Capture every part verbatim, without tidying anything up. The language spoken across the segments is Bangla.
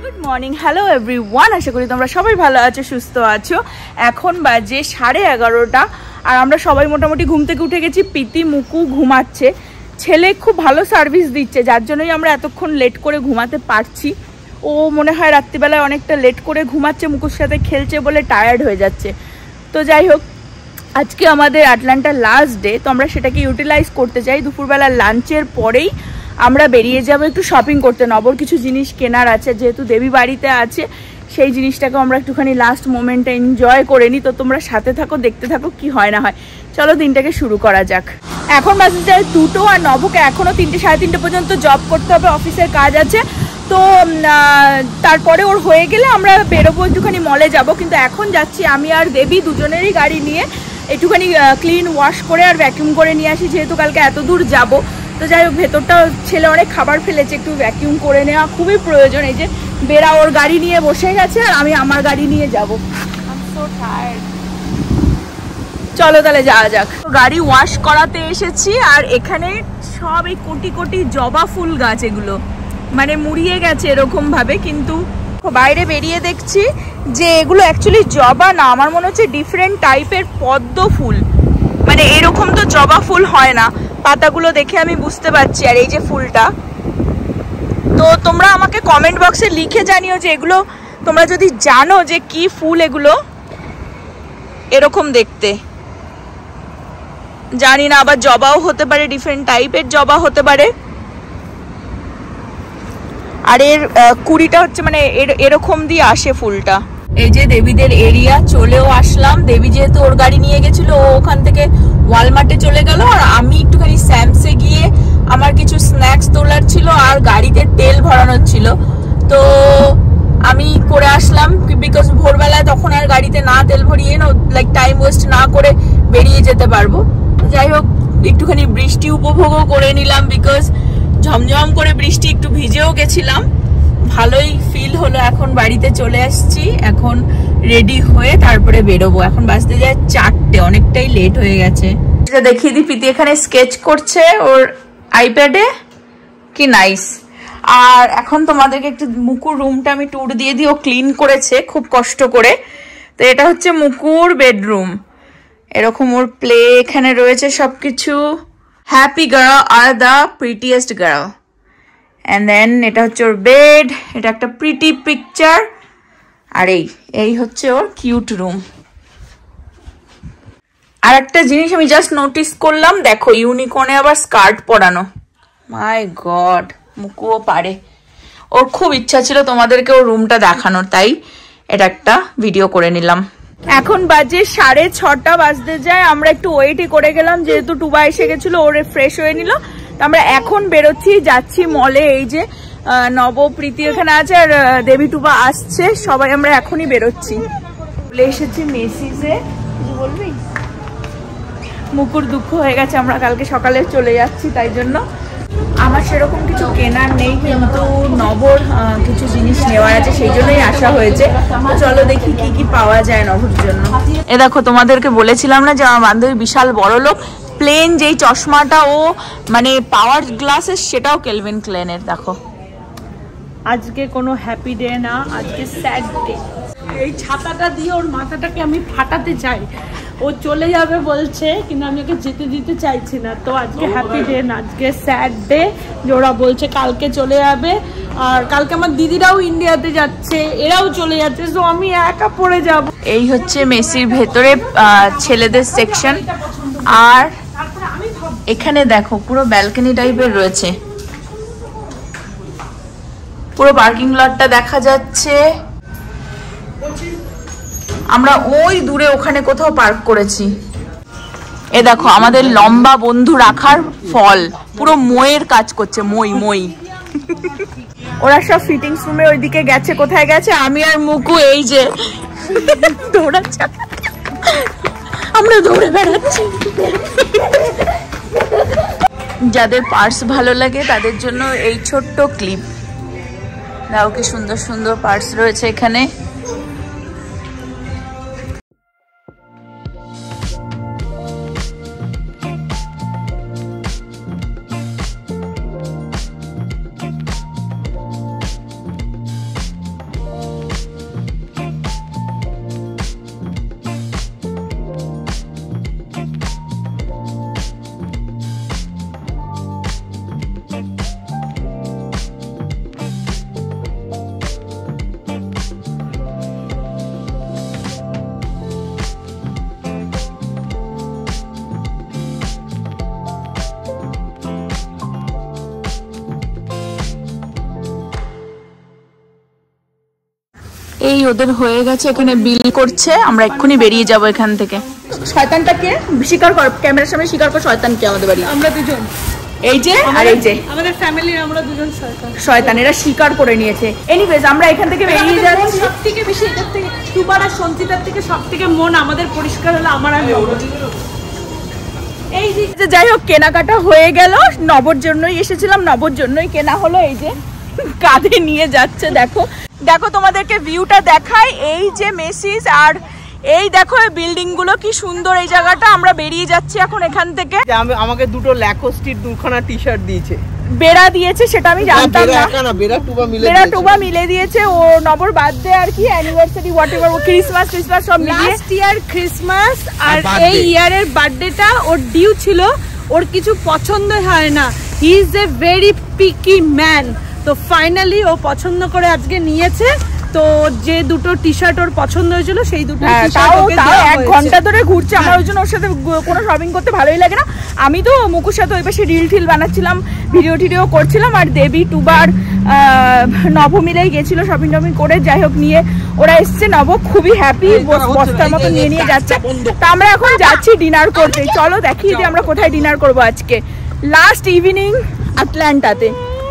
Good morning, hello everyone. আশা করি তোমরা সবাই ভালো আছো, সুস্থ আছো। এখন বাজে সাড়ে এগারোটা আর আমরা সবাই মোটামুটি ঘুম থেকে উঠে গেছি। প্রীতি মুকু ঘুমাচ্ছে। ছেলে খুব ভালো সার্ভিস দিচ্ছে, যার জন্যই আমরা এতক্ষণ লেট করে ঘুমাতে পারছি। ও মনে হয় রাত্রিবেলায় অনেকটা লেট করে ঘুমাচ্ছে, মুকুর সাথে খেলছে বলে টায়ার্ড হয়ে যাচ্ছে। তো যাই হোক, আজকে আমাদের আটলান্টার লাস্ট ডে, তো আমরা সেটাকে ইউটিলাইজ করতে চাই। দুপুরবেলা লাঞ্চের পরেই আমরা বেরিয়ে যাব একটু শপিং করতে। নবর কিছু জিনিস কেনার আছে, যেহেতু দেবী বাড়িতে আছে, সেই জিনিসটাকে আমরা একটুখানি লাস্ট মোমেন্টে এনজয় করে নিই। তো তোমরা সাথে থাকো, দেখতে থাকো কি হয় না হয়। চলো দিনটাকে শুরু করা যাক। এখন বাজে যায় দুটো, আর নবকে এখনও তিনটে সাড়ে তিনটে পর্যন্ত জব করতে হবে, অফিসের কাজ আছে। তো তারপরে ওর হয়ে গেলে আমরা বেরোবো, একটুখানি মলে যাব। কিন্তু এখন যাচ্ছি আমি আর দেবী দুজনেরই গাড়ি নিয়ে একটুখানি ক্লিন ওয়াশ করে আর ভ্যাকিউম করে নিয়ে আসি, যেহেতু কালকে এত দূর যাবো। তো যাই হোক, ভেতরটা ছেলে অনেক খাবার ফেলেছে, একটু ভ্যাকিউম করে নেওয়া খুবই প্রয়োজন। এই যে বেরা ওর গাড়ি নিয়ে বসে গেছে আর আমি আমার গাড়ি নিয়ে যাব। চলো তাহলে যাওয়া যাক। গাড়ি ওয়াশ করাতে এসেছি আর এখানে সব এই কোটি কোটি জবা ফুল গাছ, এগুলো মানে মুড়িয়ে গেছে এরকম ভাবে। কিন্তু বাইরে বেরিয়ে দেখছি যে এগুলো অ্যাকচুয়ালি জবা না, আমার মনে হচ্ছে ডিফারেন্ট টাইপের পদ্ম ফুল। মানে এরকম তো জবা ফুল হয় না, পাতাগুলো দেখে আমি বুঝতে পারছি। আর এই যে ফুলটা, তো তোমরা আমাকে কমেন্ট বক্সে লিখে জানিও যে এগুলো তোমরা যদি জানো যে কি ফুল এগুলো। এরকম দেখতে জানি না, আবার জবাও হতে পারে, ডিফারেন্ট টাইপের জবা হতে পারে। আর এর কুড়িটা হচ্ছে মানে এরকম দিয়ে আসে ফুলটা। এই যে দেবীদের এরিয়া, চলেও আসলাম। দেবী যেহেতু ওর গাড়ি নিয়ে গেছিল, ও ওখান থেকে ওয়ালমার্টে চলে গেল, আর আমি একটুখানি স্যামসে গিয়ে আমার কিছু স্ন্যাক্স তোলার ছিল আর গাড়িতে তেল ভরানোর ছিল, তো আমি করে আসলাম। বিকজ ভোরবেলায় তখন আর গাড়িতে না তেল ভরিয়ে না, লাইক টাইম ওয়েস্ট না করে বেরিয়ে যেতে পারবো। যাই হোক, একটুখানি বৃষ্টি উপভোগও করে নিলাম, বিকজ ঝমঝম করে বৃষ্টি, একটু ভিজেও গেছিলাম, ভালোই ফিল হলো। এখন বাড়িতে চলে আসছি, এখন রেডি হয়ে তারপরে বেরোবো। এখন বাজতে যায় চারটে, অনেকটাই লেট হয়ে গেছে। দেখিয়ে দিই, প্রীতি এখানে স্কেচ করছে ওর আইপ্যাডে, কি নাইস। আর এখন তোমাদেরকে একটু মুকুর রুমটা আমি ট্যুর দিয়ে দিই। ও ক্লিন করেছে খুব কষ্ট করে। তো এটা হচ্ছে মুকুর বেডরুম, এরকম ওর প্লে এখানে রয়েছে সবকিছু। হ্যাপি গার্ল আর the prettiest girl. And then এটা হচ্ছে ওর বেড, এটা একটা প্রিটি পিকচার। আর এই এই হচ্ছে ওর কিউট রুম। আর একটা জিনিস আমি জাস্ট নোটিস করলাম, দেখো ইউনিকর্নে আবার স্কার্ট পরানো। মাই গড, মুকুও পারে। ওর খুব ইচ্ছা ছিল তোমাদেরকে ওর রুমটা দেখানোর, তাই এটা একটা ভিডিও করে নিলাম। এখন বাজে সাড়ে ছটা বাজতে যায়। আমরা একটু ওয়েটই করে গেলাম, যেহেতু টুবা এসে গেছিল, ওরে ফ্রেশ হয়ে নিল। আমরা এখন বেরোচ্ছি, যাচ্ছি মলে। এই যে নবপ্রীতি এখানে আছে আর দেবী টুবা আসছে, সবাই আমরা এখনই বেরোচ্ছি। চলে এসেছি মেসিজে। কিছু বলবি? মুকুর দুঃখ হয়ে গেছে, আমরা কালকে সকালে চলে যাচ্ছি, তাই জন্য। আমার সেরকম কিছু কেনার নেই, কিন্তু নবর কিছু জিনিস নেওয়ার আছে, সেই জন্যই আসা হয়েছে। চলো দেখি কি কি পাওয়া যায় নবর জন্য। এ দেখো, তোমাদেরকে বলেছিলাম না যে আমার বান্ধবী বিশাল বড় লোক। প্লেন যেই চশমাটা ও মানে পাওয়ার গ্লাসের, সেটাও কেলভিন ক্লেনের। দেখো, আজকে কোনো হ্যাপি ডে না, আজকে স্যাড ডে। এই ছাতাটা দিয়ে ওর মাথাটাকে আমি ফাটাতে চাই। ও চলে যাবে বলছে, কিন্তু আমি ওকে যেতে দিতে চাইছি না। তো আজকে হ্যাপি ডে না, আজকে স্যাড ডে। যে ওরা বলছে কালকে চলে যাবে, আর কালকে আমার দিদিরাও ইন্ডিয়াতে যাচ্ছে, এরাও চলে যাচ্ছে, তো আমি একা পড়ে যাব। এই হচ্ছে মেসির ভেতরে ছেলেদের সেকশন। আর এখানে দেখো পুরো ব্যালকনি টাইপের রয়েছে, পুরো পার্কিং লটটা দেখা যাচ্ছে। আমরা ওই দূরে ওখানে কোথাও পার্ক করেছি। এ দেখো আমাদের লম্বা বন্ধু রাখার ফল, পুরো মইয়ের কাজ করছে, মই মই। ওরা সব ফিটিংস রুমে ওইদিকে গেছে। কোথায় গেছে? আমি আর মুকু এই যে দৌড়াচ্ছি, আমরা দৌড়ে বেড়াচ্ছি। যাদের পার্স ভালো লাগে তাদের জন্য এই ছোট্ট ক্লিপ। দাও, কি সুন্দর সুন্দর পার্স রয়েছে এখানে। এই ওদের হয়ে গেছে, এখানে বিল করছে, আমরা এক্ষুনি বেরিয়ে যাব এখান থেকে। শয়তানটাকে স্বীকার কর, ক্যামেরার সামনে স্বীকার কর শয়তানকে। আমাদের বাড়ি আমরা দুজন, এই যে আর এই যে আমাদের ফ্যামিলির আমরা দুজন শয়তান। শয়তান এরা স্বীকার করে নিয়েছে। এনিওয়েজ আমরা এখান থেকে বেরিয়ে যাচ্ছি। সবথেকে বেশি এটার থেকে টুবার আর সঞ্চিতার থেকে সবথেকে মন আমাদের পরিষ্কার হলো আমার আর নবর। এই যে যাই হোক কেনাকাটা হয়ে গেল, নবর জন্যই এসেছিলাম, নবর জন্যই কেনা হলো। এই যে কাঁধে নিয়ে যাচ্ছে, দেখো দেখো তোমাদেরকে ভিউটা দেখাই। এই যে মেসিস আর এই দেখো এই বিল্ডিং গুলো কি সুন্দর। এই জায়গাটা আমরা বেরিয়ে যাচ্ছি এখন এখান থেকে। আমাকে দুটো ল্যাকোস্টির দুখানা টি শার্ট দিয়েছে, বেড়া দিয়েছে সেটা আমি জানতাম না, বেড়া টুবা মিলে বেড়া টুবা মিলে দিয়েছে। ও নবর বার্থডে আর কি অ্যানিভার্সারি হোয়াটএভার, ও ক্রিসমাস ক্রিসমাস সব মিলিয়ে লাস্ট ইয়ার ক্রিসমাস আর এই ইয়ারের বার্থডেটা ওর ডিউ ছিল। ওর কিছু পছন্দ হয় না, he is a very picky man. তো ফাইনালি ও পছন্দ করে আজকে নিয়েছে। তো যে দুটো টি শার্ট ওর পছন্দ হয়েছিল সেই দুটো টি শার্ট ওকে দেওয়া হয়েছে। এক ঘন্টা ধরে ঘুরছে, আমার ওই জন্য ওর সাথে কোনো শপিং করতে ভালোই লাগে না। আমি তো মুকুর সাথে ওই পাশে রিল টিল বানাচ্ছিলাম, ভিডিও টিডিও করছিলাম, আর দেবী টুবার নব মিলেই গেছিল শপিং টপিং করে। যাই হোক নিয়ে ওরা এসছে, নব খুবই হ্যাপি, বস্তার মতো নিয়ে নিয়ে যাচ্ছে। তা আমরা এখন যাচ্ছি ডিনার করতে। চলো দেখিয়ে দিই আমরা কোথায় ডিনার করবো আজকে। লাস্ট ইভিনিং আটলান্টাতে।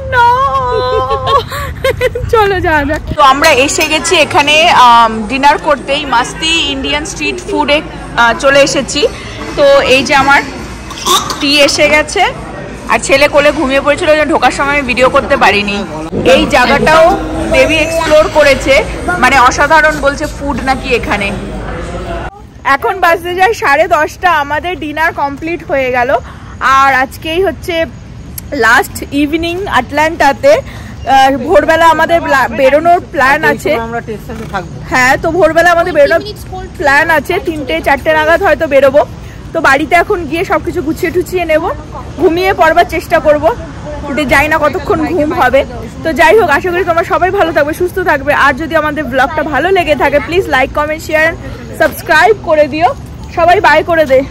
চলো যাওয়া যাক। তো আমরা এসে গেছি এখানে ডিনার করতেই, মাস্তি ইন্ডিয়ান স্ট্রিট ফুডে চলে এসেছি। তো এই যে আমার টি এসে গেছে, আর ছেলে কোলে ঘুমিয়ে পড়েছিল, ঢোকার সময় আমি ভিডিও করতে পারিনি। এই জায়গাটাও দেবী এক্সপ্লোর করেছে, মানে অসাধারণ বলছে ফুড নাকি এখানে। এখন বাজতে যায় সাড়ে দশটা, আমাদের ডিনার কমপ্লিট হয়ে গেল। আর আজকেই হচ্ছে লাস্ট ইভিনিং আটলান্টাতে। ভোরবেলা আমাদের বেরোনোর প্ল্যান আছে। হ্যাঁ, তো ভোরবেলা আমাদের বেরোনোর প্ল্যান আছে, তিনটে চারটে নাগাদ হয়তো বেরোবো। তো বাড়িতে এখন গিয়ে সবকিছু গুছিয়ে টুছিয়ে নেব, ঘুমিয়ে পড়বার চেষ্টা করবো, কিন্তু যাই না কতক্ষণ ঘুম হবে। তো যাই হোক, আশা করি তোমরা সবাই ভালো থাকবে, সুস্থ থাকবে। আর যদি আমাদের ব্লগটা ভালো লেগে থাকে please like comment share subscribe করে দিও। সবাই বাই করে দে,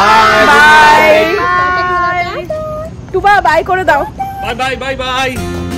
বাই। টুবা বাই করে দাও। Bye bye bye by.